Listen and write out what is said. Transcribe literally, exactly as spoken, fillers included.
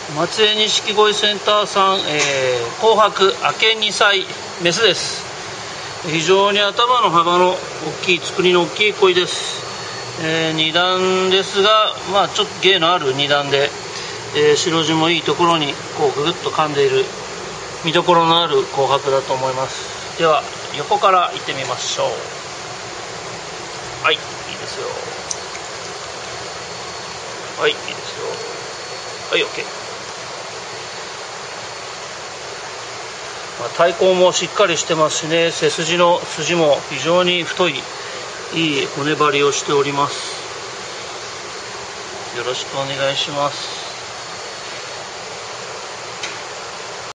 松江錦鯉センターさん、えー、紅白明けにさいメスです。非常に頭の幅の大きい、作りの大きい鯉です。えー、に段ですが、まあちょっと芸のあるに段で、えー、白地もいいところにこうぐぐっと噛んでいる見どころのある紅白だと思います。では横から行ってみましょう。はい、いいですよ。はい、いいですよ。はい、 OK。まあ、体高もしっかりしてますしね、背筋の筋も非常に太い、いい骨張りをしております。よろしくお願いします。